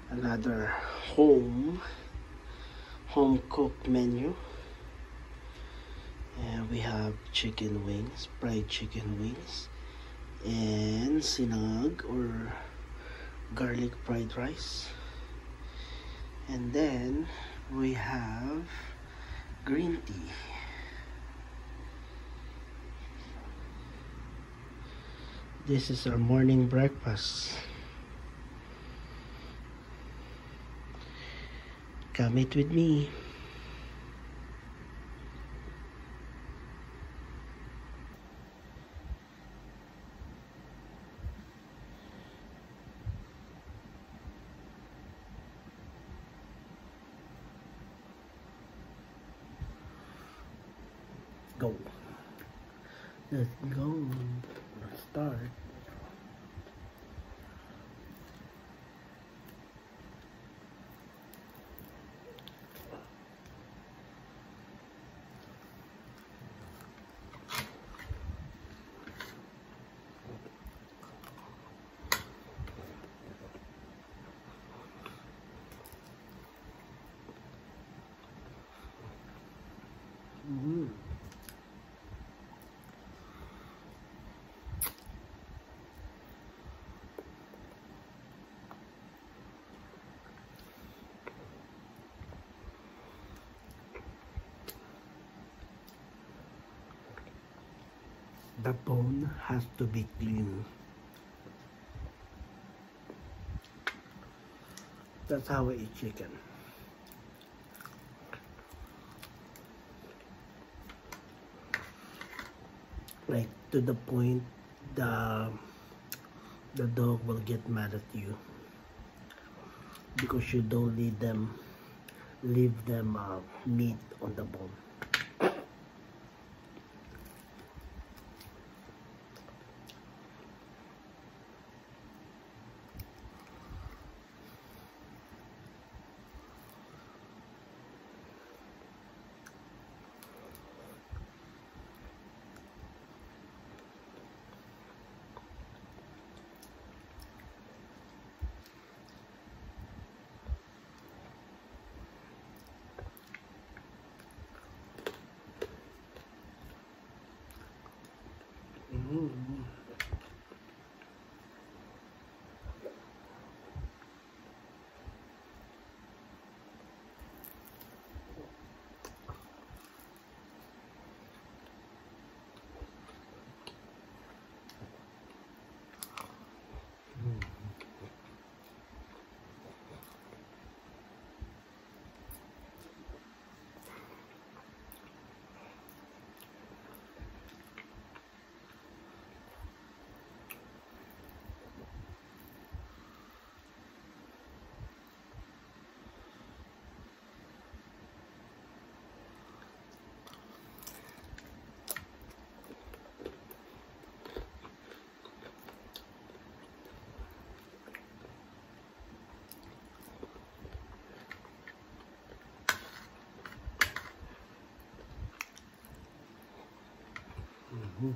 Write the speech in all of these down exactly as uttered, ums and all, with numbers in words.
another home home cooked menu, and we have chicken wings, fried chicken wings, and sinangag or garlic fried rice. And then we have green tea. This is our morning breakfast. Come eat with me. Go. Let's go. Let's start. Mm-hmm. The bone has to be clean. That's how I eat chicken. Like to the point the the dog will get mad at you because you don't leave them leave them uh, meat on the bone. Mm-hmm. Mm-hmm.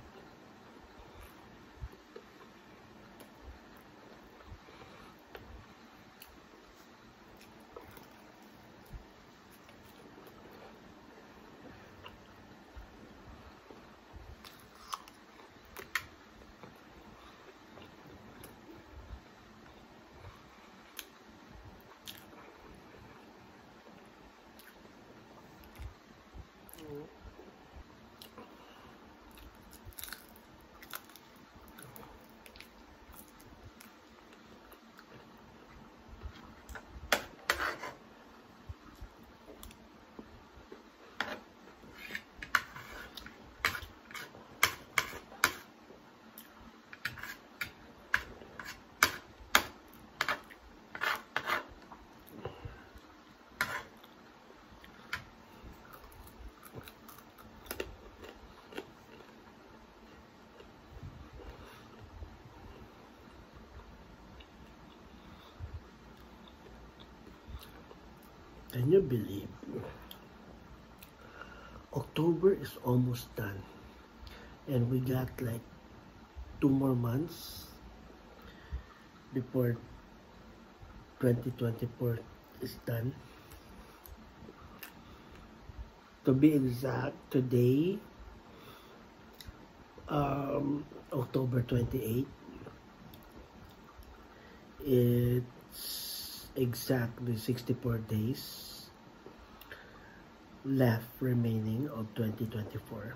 Can you believe October is almost done and we got like two more months before twenty twenty-four is done. To be exact, today, um, October twenty-eighth, it's exactly sixty-four days left remaining of twenty twenty-four.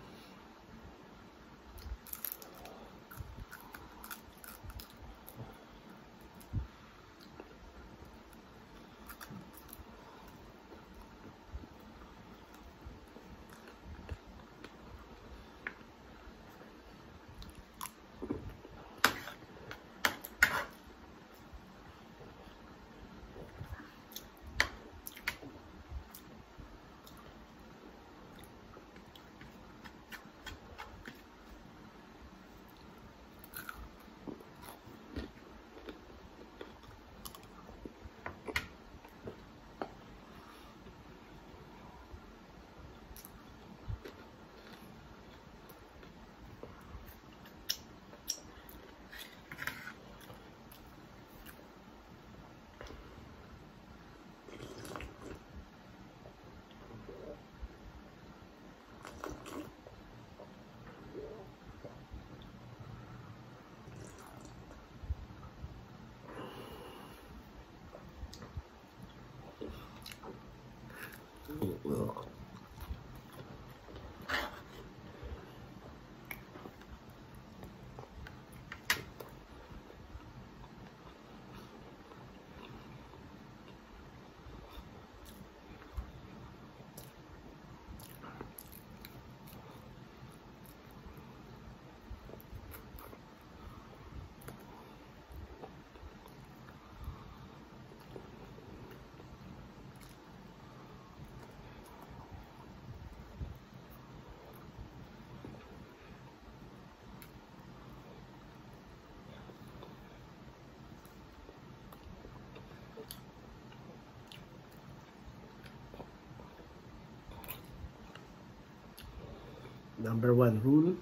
Number one rule,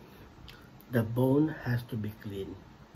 the bone has to be clean.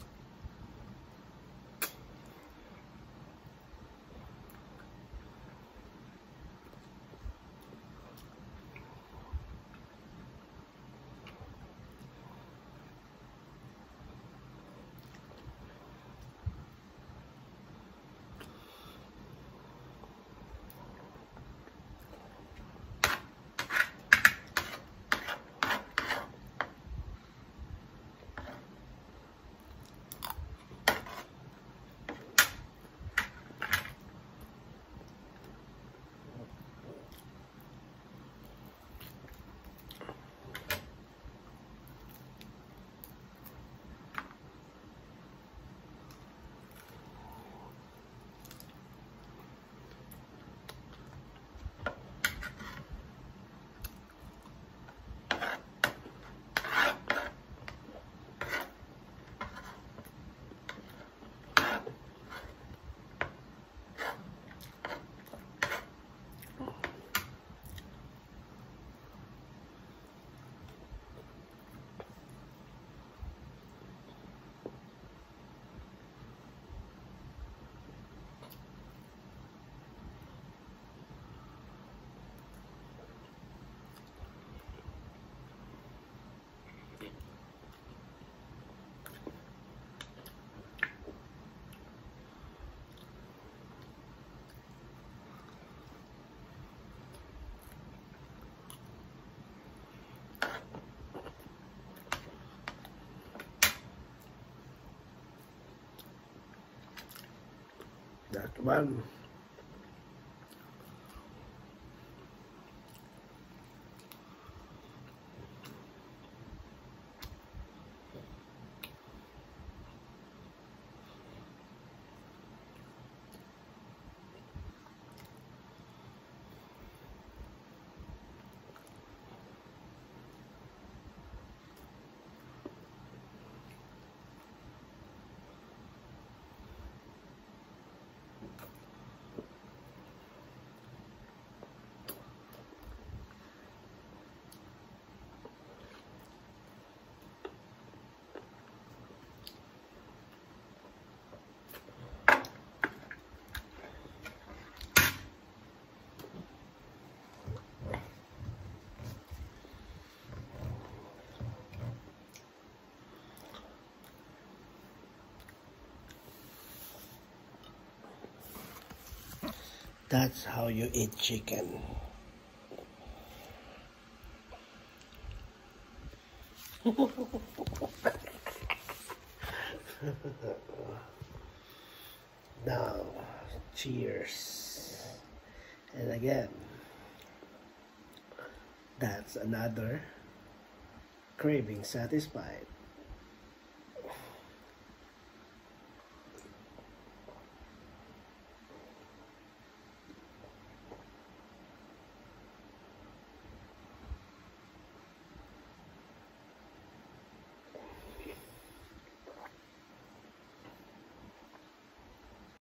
That one. That's how you eat chicken. Now, cheers. And again, that's another craving satisfied.